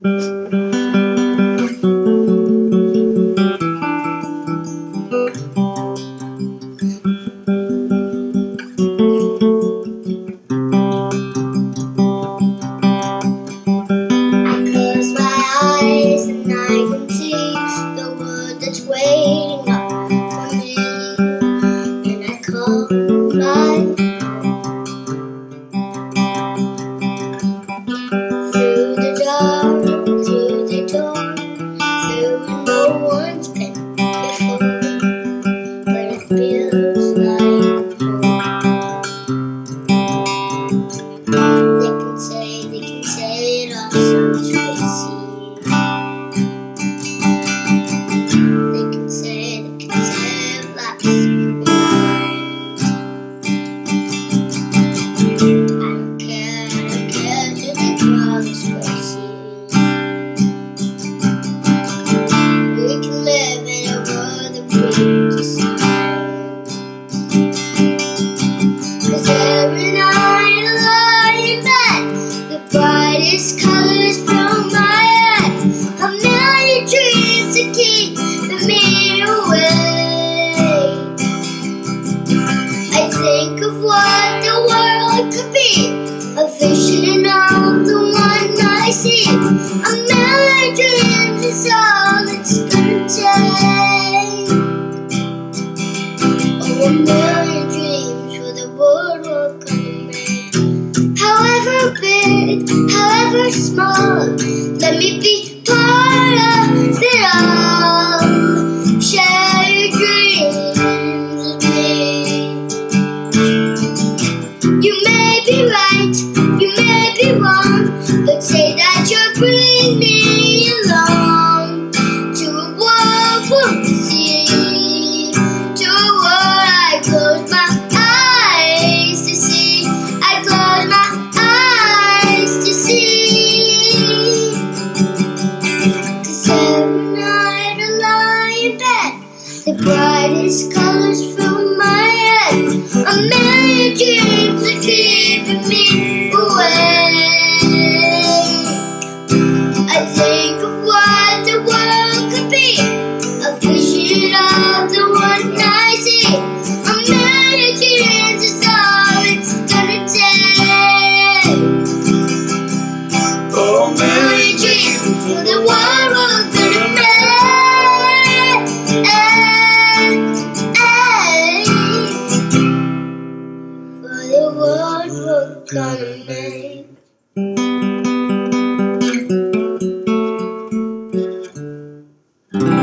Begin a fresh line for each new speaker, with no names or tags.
close my eyes and I can see the world that's waiting up for me. And I call my through the dark, through the door, through where no one's been before, but it feels like home. They can say it all sounds crazy. They can say it lasts behind. I don't care till they call us crazy. We can live in a world that we decide. 'Cause every night I lie in bed, the brightest colors from my head, a million dreams to keep me awake. I think of what the world could be, a vision of the one I see. A million dreams is all it's gonna take. Oh, a million dreams for the world we're gonna make. However big, however small, let me be part of it all. Share your dreams with me. You may be right, you may be wrong, but say that you'll bring me along to a world we'll see, to a world I close my eyes to see. I close my eyes to see. 'Cause every night I lie in bed, the brightest colors from my head, a million dreams are keeping me awake. I think of what the world could be, a vision of the one I see. A million dreams is all it's gonna take. Oh, a million dreams for the world we're gonna make. For the world we're gonna make.